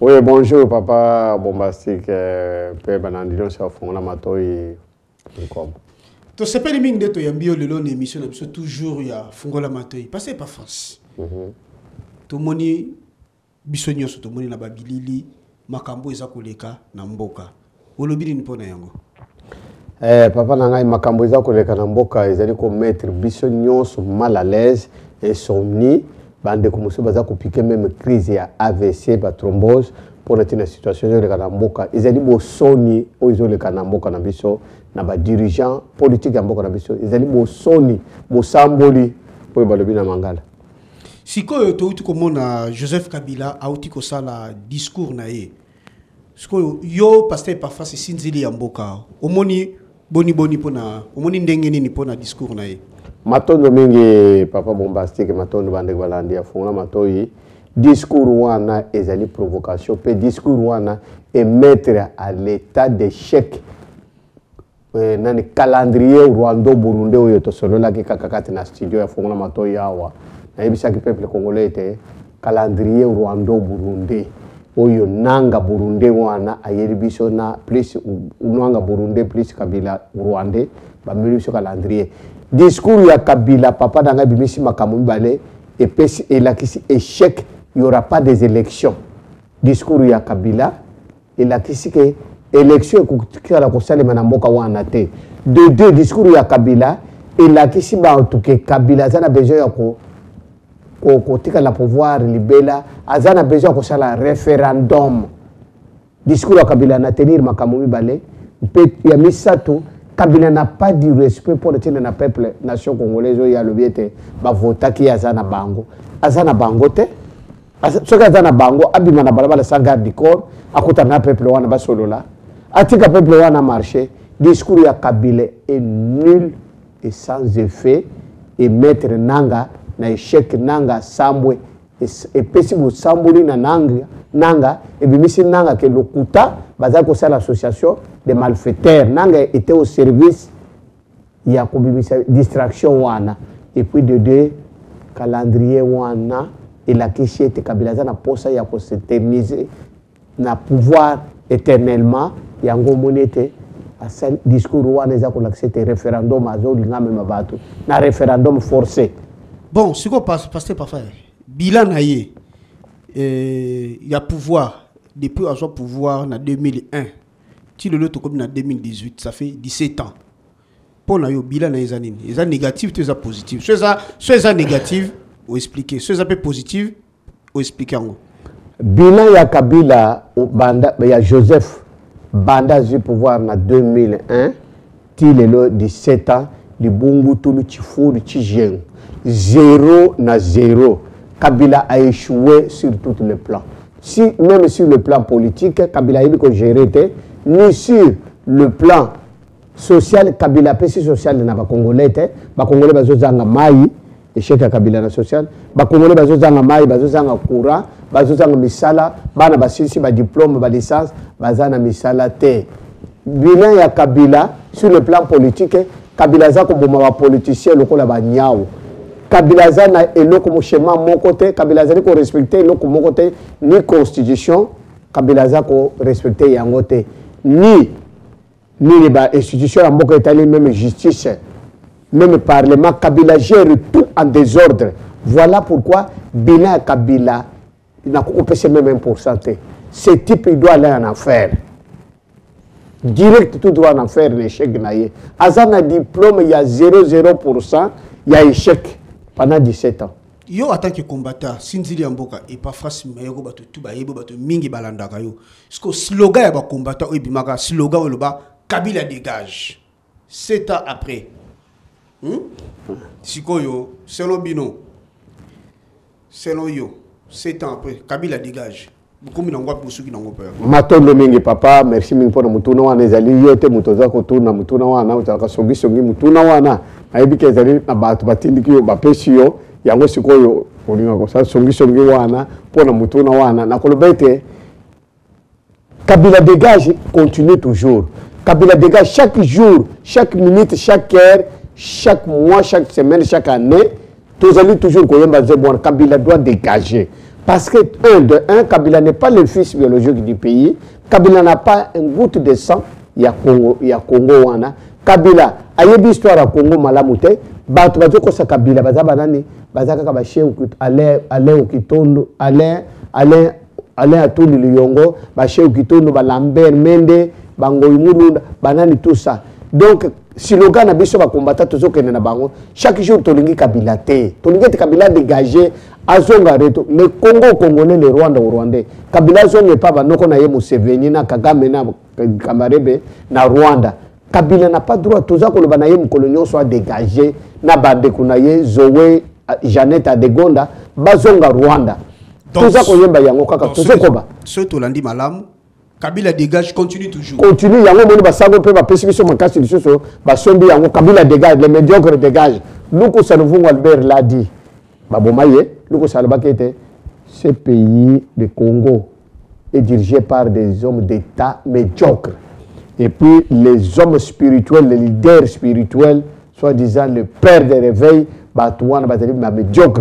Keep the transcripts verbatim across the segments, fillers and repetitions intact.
Oui, bonjour, papa Bombastique. Père Banandilon, c'est au fond de la matoi. Tu sais pas les mines de toi, il y a une émission, toujours il y a Fongola Matoi. Passez pas France. Tout le monde, bisogno tout le monde na babilili, makambo eza koleka na mboka. Olobili ni pona yango. Eh, papa nanga makambo eza koleka na mboka ezali ko mettre bisogno so mal à l'aise et somni. Bande comme ça baza ko piquer même crise ya A V C, ba thrombose pour être une situation de koleka na mboka. Ezali bo soni o izoleka na mboka na biso. Na ba dirigeant politique ya mboka na biso ezali bo soni bo samboli po balobi na mangala sikoyo to uti komona Joseph Kabila auti ko sala discours na ye sikoyo yo pasteur parfois c'est sinzili ya mboka omoni boni boni pona omoni ndenge nini pona discours na ye matondo mingi papa Bombastique matondo bande balandi ya fona matoyi discours wana ezali provocation pe discours wana et mettre à l'état d'échec Eh, nani calendrier Rwanda Burundi oyo to solo la ki kakakati na studio ya fongola matoi yawa na yebisa ki peuple congolais te calendrier Rwanda Burundi oyo nanga Burundi wana ayeli biso na plus nanga Burundi plus Kabila Rwanda ba meli biso calendrier discours ya Kabila papa danga bimisi makambo mibale et pesi elakisi échec il y aura pas des élections discours ya Kabila elakisi ke élection qui a la console na mboka wana te de deux discours ya Kabila et la kisi ba en tout cas Kabila azana besoin ya ko ko ko tika la pouvoir libela azana besoin ko sala référendum discours ya Kabila na tenir makambo mibale pe ya misato Kabila n'a pas du respect pour le peuple nation congolaise ya le biete ba vota ki azana bango azana bango te soka azana bango abima na balabala sans garde du corps akota na peuple wana ba solola atika peuple wana marché discours ya Kabila est nul et sans effet et mettre nanga na échec nanga sambwe et pesi bo samboli na nanga nanga et bimisi nanga ke lokuta baza ko sala l'association des malfaiteurs nanga était au service ya ko bimisa distraction wana et puis de deux calendrier wana et la question était Kabila za na posa ya ko s'éterniser na pouvoir éternellement yango monete asa discours wana za ko l'accepter référendum azo linga même bato na référendum forcé bon ce qu'on passe passer parfois bilan na ye euh il y a pouvoir depuis à son pouvoir na deux mille un ti le loto comme na deux mille dix-huit ça fait dix-sept ans pour na yo bilan na ezanini eza négatif tu ça positif soit ça soit ça négatif ou expliquer soit ça peu positif ou expliquer ngo bilan ya Kabila banda ya Joseph banda du pouvoir na deux mille un ti le dix-sept ans du bungu tout le chifuru chijeng zéro na zéro Kabila a échoué sur tous les plans si même sur le plan politique Kabila a eu que gérer ni sur le plan social Kabila pesi social na ba congolais te ba congolais bazo zanga mai échec ya Kabila na social ba congolais bazo zanga mai bazo zanga courant bazo zanga misala bana basisi ba diplôme ba licence bazana misala te bilan ya Kabila sur le plan politique Kabila za ko boma ba politicien lokola ba nyao Kabila za na eloko mo schéma mon côté Kabila za ko respecter eloko mon côté ni constitution Kabila za ko respecter yango te ni ni ba institution ya mboka itali même justice même parlement Kabila gère tout en désordre voilà pourquoi bilan Kabila n'a pas même un pourcentage ce type il doit aller en enfer direct tout doit en enfer l'échec naïe azana diplôme il y a zéro virgule zéro pour cent il y a échec pendant dix-sept ans yo en tant que combattant sinzili mboka et pas face mayoko bato tout ba yebo bato mingi balandaka yo ce slogan ya ba combattant o bimaka slogan o ba Kabila dégage sept ans après hmm? Sikoyo selon bino selon yo sept ans après Kabila dégage comme na ngwa pusuki na ngopa matondo mingi papa merci mingi pona mutuna wana ezali yote mutoza ko tuna mutuna wana utaka songi songi mutuna wana ayebi ke ezali na bato batindiki yo bapesi yo yango sikoyo olinga ko sa songi songi wana pona mutuna wana na kolobete Kabila dégage continue toujours Kabila dégage chaque jour chaque minute chaque heure chaque mois chaque semaine chaque année tous allez toujours koyemba zebon Kabila doit dégager Parce que, un, de un, Kabila n'est pas le fils biologique du pays. Kabila n'a pas une goutte de sang. Il y a Congo, il y a Congo, wana. Kabila, a une histoire à Congo, malamute. Batu bazo kosa Kabila, baza banani, baza kaka ba chien Alain, Alain Okitondo, Alain, Alain, Alain Atuli Liyongo, ba chien Okitondo, ba Lambert Mende, bango Imulunda, banani tout ça. Donc, si le gars n'a pas de combattant, tout ce que nous avons, chaque jour, tu as Kabila. Tu as Kabila dégagé. Le Congo congolais, le Rwanda au Rwandais. Kabila n'est pas nous qu'on a Museveni, na Kagame, na Kamarebe, na Rwanda. Kabila n'a pas droit. Tout ça que le colonial soit dégagé. Na Bande Kunaye, Zoé, Jeannette Adegonda, Bazonga Rwanda. Tout ça qu'on y a yango kaka. Tout ça qu'on a. Ce que tu as dit malam. Kabila dégage, continue toujours. Continue, il y a un peu de sango, peut pas pessimiste sur mon cas, c'est sur Basombi, yango Kabila dégage, les médiocres dégagent. Nous, que ça nous Albert l'a dit. Babomaye, nous, que ça était ce pays, le Congo, est dirigé par des hommes d'État médiocres. Et puis, les hommes spirituels, les leaders spirituels, soi-disant le père des réveils, Batouana, Batali, ma médiocre.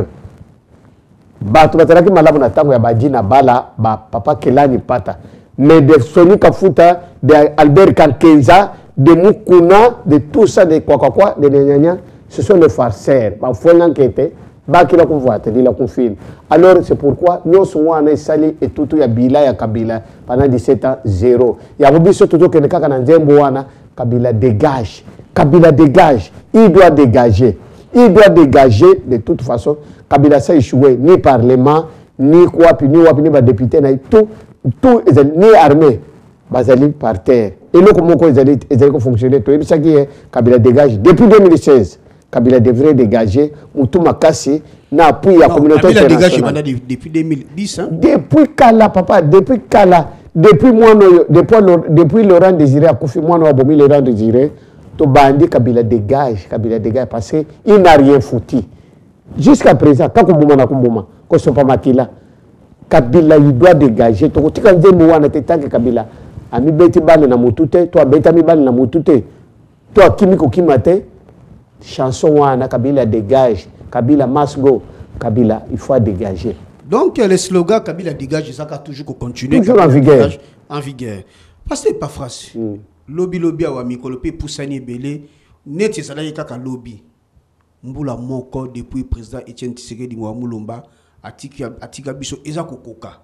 Batouana, qui m'a lavé tango ya badina bala, ba papa Kelani pata. Mais de Sony Kafuta, de Albert Kankenza, de Mukuna, de tout ça, de quoi quoi quoi, de Nyanya, ce sont les farceurs. Il faut l'enquêter, il la convoite, il la confine. Alors c'est pourquoi nous sommes en Sali et tout, il y a Bila, il y a Kabila, pendant dix-sept ans, zéro. Il y a Bobi surtout que les Kakananzemboana, Kabila dégage. Kabila dégage, il doit dégager. Il doit dégager de toute façon. Kabila ça échoué, ni parlement, ni quoi, puis ni quoi, ni député, ni tout. Tout ni armé, basali par terre. Et là, comment ils allaient fonctionner? Tout ça qui est Kabila dégage depuis deux mille seize. Kabila devrait dégager. Moutouma Kassi n'a appuyé la communauté internationale. Kabila dégage depuis deux mille dix. Hein? Depuis Kala, papa, depuis Kala, depuis moi, depuis, depuis Laurent Désiré, à Kofi, moi, Abomi Laurent Désiré, tout bandi Kabila dégage, Kabila dégage parce qu'il n'a rien foutu. Jusqu'à présent, quand on bouma na kumbuma, qu'on soit pas makila. Kabila, il doit dégager. Tu as dit que Kabila a mis beti bal na mutute, toi beta mi bal na mutute. Toi kimiko kimate, chanson wana Kabila dégage. Kabila must go. Kabila, il faut dégager. Donc le slogan Kabila dégage, ça a toujours continué. Toujours en vigueur. En vigueur. Parce que c'est pas phrase. Mm. Lobby lobby awa mikolope poussani belé, net ça là kaka lobby. Mbula moko depuis président Etienne Tshisekedi wa Mulumba. Atika atika biso eza kokoka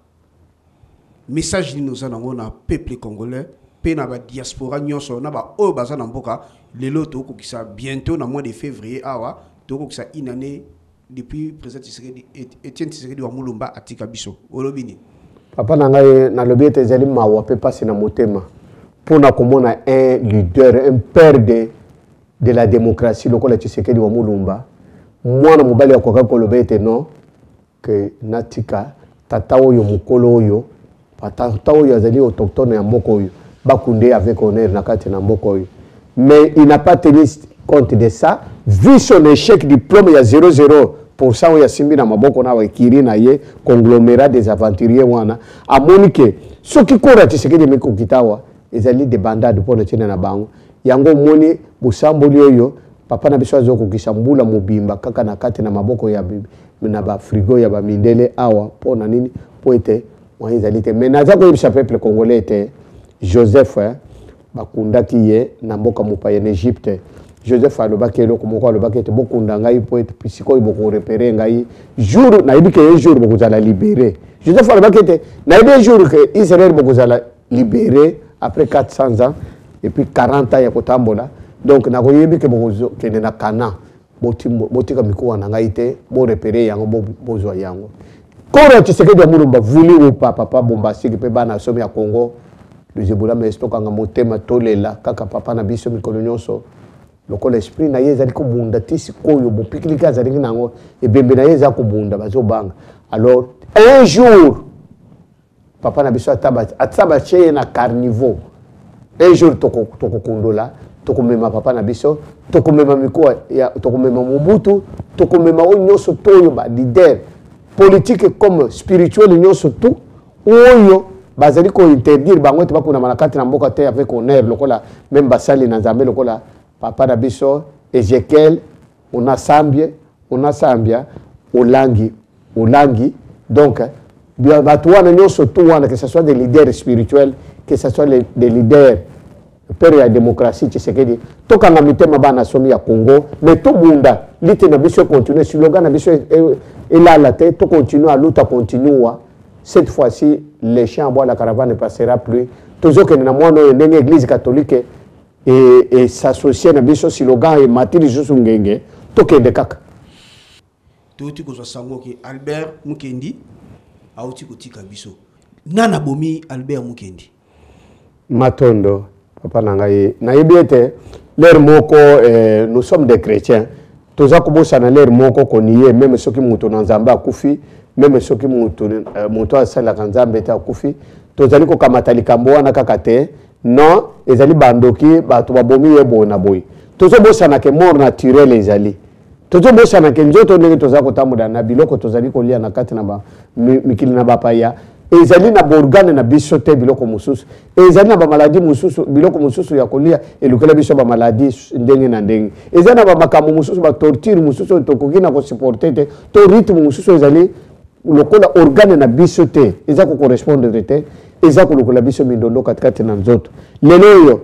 message ni nous avons na peuple congolais pe na ba diaspora nyonso na ba o baza na mboka lelo to ko kisa bientôt na mois de février awa to ko kisa une année depuis président Tshisekedi Etienne Tshisekedi wa Mulumba atika biso olobini papa na ngai na lobi ete zeli mawa pe passer na motema pour na komona un leader un père de de la démocratie lokola Tshisekedi wa Mulumba mwana mobali ya koka ko lobi ete non que natika tata oyo mukolo oyo tata oyo azali autochtone ya mboko oyo bakunde avec honneur na kati na mboko oyo mais il n'a pas tenu compte de ça vu son échec diplôme ya zéro virgule zéro pour cent ya simbi na maboko na wakiri na ye conglomérat des aventuriers wana amoni ke soki kora Tshisekedi meko kitawa ezali de bandade pour le tena na bango yango moni busamboli oyo papa na biso azoko kisambula mobimba kaka na kati na maboko ya bibi na ba frigo ya ba mindele awa pona nini po ete moi ezalite mais naza ko yebisa peuple congolais ete Joseph eh, bakundaki ye na mboka mopa en Égypte Joseph alobaki eloko moko alobaki ete bokunda ngai po ete pisiko boko repérer ngai jour na yebi ke un jour boko zala libérer Joseph alobaki ete na yebi un jour que Israël boko zala libérer après quatre cents ans et puis quarante ans ya kotambola donc na ko yebi ke boko kende na Canaan botika mikuwa na ngai te bo repérer yango bo bozwa yango kora Tshisekedi wa Mulumba vuli ou pas papa bombastique pe bana somi ya Congo le zebola mais stoka nga motema tolela kaka papa na biso mikolo nyonso lokola esprit na yeza liko bunda tisi koyo bo pikilika za lingi nango ebembe na yeza ko bunda bazo banga alors un jour papa na biso ataba ataba cheye na carnivore un jour toko toko kondola tokomema papa na biso tokomema mikoa ya tokomema Mobutu tokomema onyoso toyo ba leader politique comme spirituel nyonso tout oyo bazali ko interdire bango te bakuna manakati na mboka te avec honneur lokola même basali na Nzambe lokola papa na biso Ezekiel on a sambie on a sambia olangi olangi donc bato wana nyonso tu wana, que ce soit des leaders spirituels, que ce soit les, des leaders père ya démocratie Tshisekedi tokanga mitema bana somi ya Congo, mais tout munda lite na biso continuer slogan na biso et là la tête to continue à lutter continue. Cette fois-ci les champs bois la caravane ne passera plus. Toujours que na mwana yo ndenge église catholique et et s'associer na biso slogan et matiri josu ngenge tokende kaka toti ko sango ki Albert Mukendi auti kotika biso nana bomi Albert Mukendi Matondo papa nangai na yebiete l'air moko eh, nous sommes des chrétiens toza kobosa na l'air moko koniye même soki muto na nzamba akufi même soki muto uh, muto asala kanzamba ta akufi tozali ko kamata likambo wana kaka te non ezali bandoki bato babomi yebo na boy tozo bosa na ke mort naturel ezali tozo bosa na ke njoto ndenge toza ko tamuda na biloko tozali ko lia na kati na ba mikili na bapaya ezali na borgane na biso te biloko mususu ezali na ba maladie mususu biloko mususu ya kolia elukela biso ba maladie ndenge na ndenge ezali na ba makambo mususu ba torture mususu tokoki na ko supporter te to rythme mususu ezali lokola organe na biso te eza ko correspondre te eza ko lokola biso mindondo katikati na nzoto lelo yo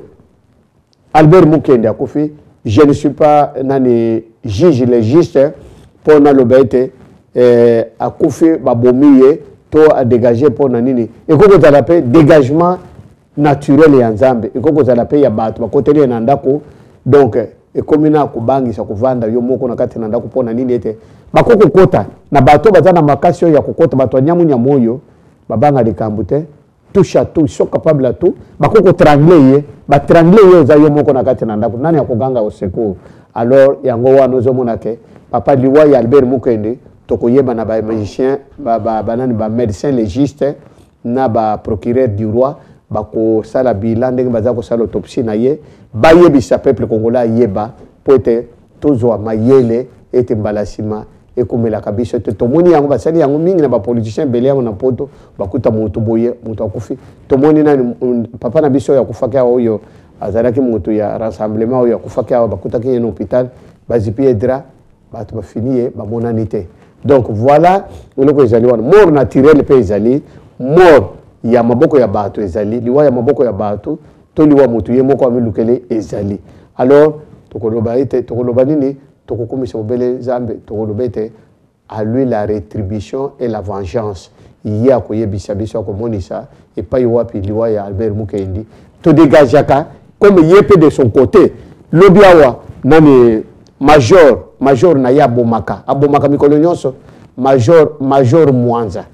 Albert Mukendi akufi je ne suis pas nani juge légiste pour na lobete eh akufi babomiye to a dégager pour nanini et ko za la paix dégagement naturel ya nzambe et ko za la paix ya bato ba koteli na ndako donc e komina kubangisa kuvanda yo moko na kati na ndako pona nini ete bakoko kota na bato bazana makasio ya kokota bato nyamu nyamoyo babanga likambu te touche à tout ils sont capables à tout bakoko trangler ba trangler yo za yo moko na kati na ndako nani akoganga au secours alors yango wana ozomona ke papa liwa ya Albert Mukendi tokoyeba na ba magicien ba ba banani ba médecin légiste na ba procureur du roi bako sala bilan ndenge baza ko sala autopsie na ye bayebisa peuple congolais yeba poete tozwa mayele ete mbalasima ekomela kabisa te tomoni yango basali yango mingi na ba politicien belé yango na poto bakuta mutu boye mutu akufi tomoni na papa na biso ya kufaka oyo azalaki mutu ya rassemblement oyo kufaka bakuta ke na hôpital bazipi edra batu bafinie bamonani te. Donc voilà eloko ezali wana mort naturel pe ezali mort ya maboko ya bato ezali liwa ya maboko ya bato to liwa mutu ye moko amilukele ezali. Alors tokoloba ete tokoloba nini tokokomisa obele zambe tokolobete à lui la rétribution et la vengeance ya koyebisa biso komonisa et pas yowapi liwa ya Albert Mukendi to dégagaka comme yepe de son côté lobiawa nani major major na ya bomaka abomaka mikolo nyonso major major Mwanza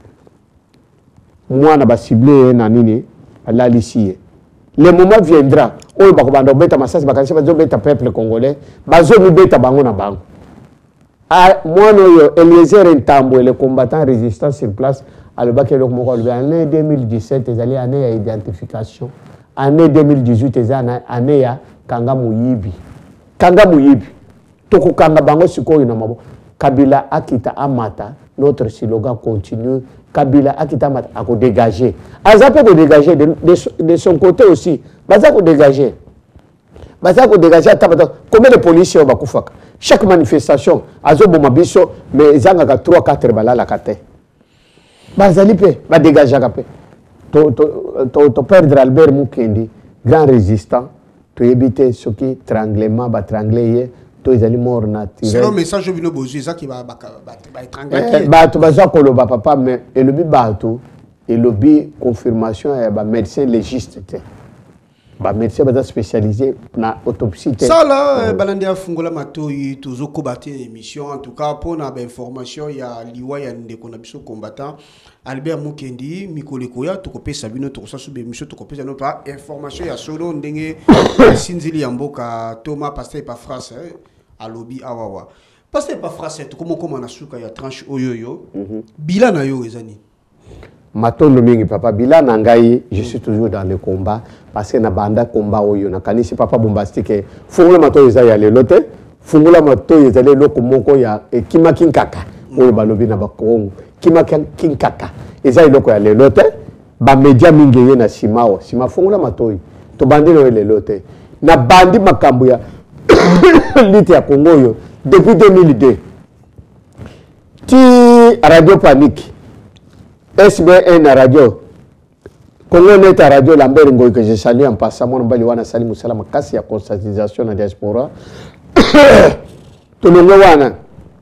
mwana ba ciblé na nini la licie le moment viendra oyo bakobanda beta masasi bakanisa bazo beta peuple congolais bazo mi beta bango na bango a mwana oyo Eliezer Ntambo le combattant résistant sur place alobaki eloko moko alobi année deux mille dix-sept ezali année ya identification année deux mille dix-huit ezali année ya kanga muyibi kanga muyibi toko kanga bango sikoyo na mabo Kabila akita amata notre slogan continue Kabila akita amata ako dégager azape ko dégager de, de, de son côté aussi baza ko dégager baza ko dégager tabata combien de policiers bakufaka chaque manifestation azo boma biso mais zanga ka trois quatre balala kate bazali pe ba dégager ka pe to to to, to perdre Albert Mukendi grand résistant to éviter ce qui tranglement ba trangler to ezali mort naturel. C'est le message que vous avez ça qui va étrangler. Bah tu vas dire que le papa mais et le bi bato et le bi confirmation et ba médecin légiste. Ba médecin ba spécialisé na autopsie. Ça là balandia fungola matoi tozo kobater émission en tout cas pour na ba information ya liwa ya ndeko na biso combattant Albert Mukendi Mikolekoya to kopesa bino to kosa sube émission to kopesa notre information ya solo ndenge sinzili ya mboka Thomas pasteur pa France à lobby awawa pasteur pa France to comment comment na suka ya tranche oyoyo bila na yo ezani matondo mingi papa bila na ngai je suis toujours dans le combat parce que na banda combat oyo na kanisi papa bombastique fungula mato eza ya lelote fungula mato eza leloko moko ya ekima kinkaka oyo balobi na bakongo kima kinkaka eza eloko ya lelote ba media mingi ye na simao sima fungula mato to bandi no lelote na bandi makambo ya liti ya Congo yo depuis deux mille deux ti radio panique S B N radio Congo Net radio Lambert Ngoy que je salue en passant mon bali wana sali musala makasi ya conscientisation na diaspora tolongo wana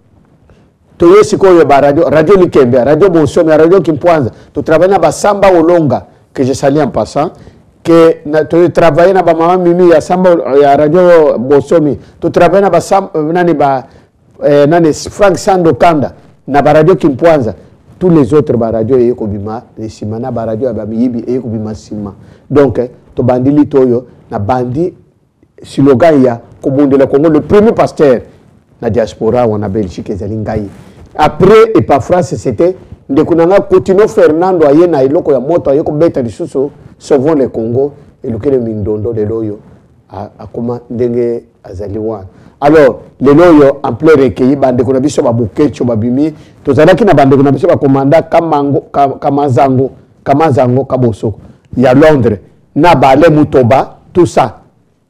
toye sikoyo ba radio radio Likembe radio Bonsomi radio Kimpwanza to travaille na basamba olonga que je salue en passant que na to travaille na ba mama mimi ya samba ya radio Bonsomi to travaille na ba nani ba eh, nani Frank Sando Kanda na ba radio Kimpwanza. Tous les autres ba radio et kobima les simana ba radio ba miyibi et kobima sima donc to bandili toyo na bandi slogan ya kobondela Congo le premier pasteur na diaspora wana Belgique ezali ngai après et pas France c'était ndekunanga Coutinho Fernando ayena iloko ya moto ayeko beta lisusu sauvons le Congo et lokele mindondo de loyo a akoma ndenge azali wana. Alors, les loyaux en plein recueilli, bande qu'on a vu sur ma bouquet, sur ma bimi, tout ça qui n'a bande qu'on a vu sur ma commanda, Kamango, Kamazango, Kamazango, Kaboso. Il y a Londres, Nabale, Moutoba, tout ça.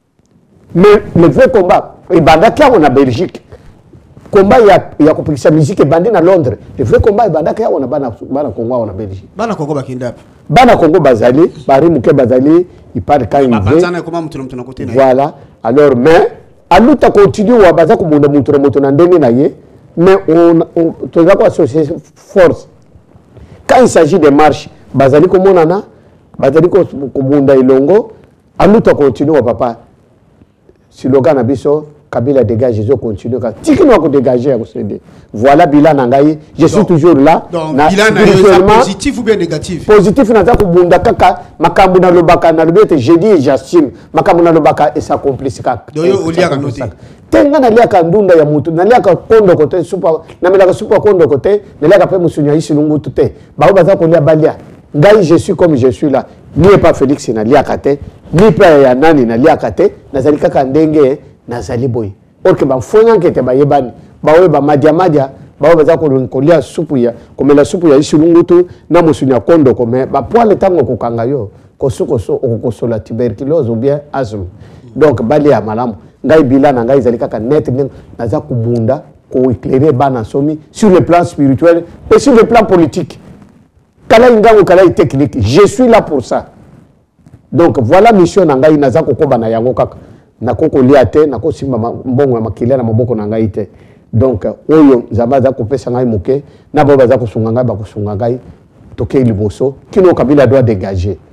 Mais le vrai combat, et banda qui a en Belgique, combat il y a il y a compétition musique et bandé à Londres. Le vrai combat est banda qui a en bana bana Congo en Belgique. Bana Congo bakindap. Bana Congo bazali, bari muke bazali, il parle quand il veut. Voilà. Alors mais Aluta continue ou abaza ko munda mutu mutu na ndenge na ye mais on on doit associer force quand il s'agit de marches bazali ko monana bazali ko munda ilongo aluta continue wa papa slogan na biso Kabila dégage je continue ka tikino ko dégager ko céder voilà bilan na ngai je suis toujours là donc bilan na positif ou bien négatif positif na za ko munda kaka makambu na lobaka na lobete je dis et j'assume makambu na lobaka et ça complice ka doyo olia ka noter tenga na lia ka ndunda ya mutu na lia ka kondo kote super na mela ka super kondo kote na lia ka pe musunya isi lungu tute ba ba za ko lia balia ngai je suis comme je suis là ni pas Félix na lia kate ni pas ya nani na lia kate na zalika ka ndenge na zali boy or que ba fonga kete ba yebani ba we ba madia madia ba ba za ko kolia supu ya komela supu ya isi lungu tu na musunya kondo kome ba poile tango ko kanga yo ko suko so ko so la tuberculose ou bien asthme donc bali ya malamu ngai bila na ngai zalika ka net na za kubunda ko éclairer bana somi sur le plan spirituel et sur le plan politique kala ngango kala technique je suis là pour ça donc voilà mission na ngai na za ko koba na yango kaka na koko liate na ko simba mbongo ya makile na maboko na ngai te donc oyo zamba za ko pesa ngai muke na baba za ko sunga ngai ba ko sunga ngai toke liboso kino Kabila doit dégager.